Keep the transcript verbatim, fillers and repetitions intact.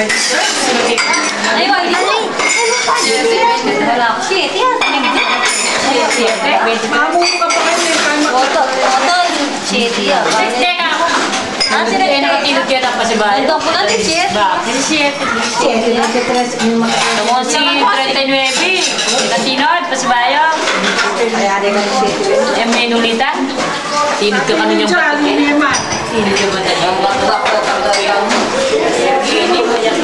Ay, wala din. Wala ko. Shit, yan. Mamuko ka pa kayo. Oto, oto. Shit, yan. Teka ako. Ah, sila Kaya nakatilog yan ang pasibayan. Ito po natin, shit. Bakit? Shit. Tamo si thirty-nine. Katinod, pasibayan. Yung menulitan. Tinod ka kami niyang batok eh. Tinod ka ba tayo? Ini mo yan.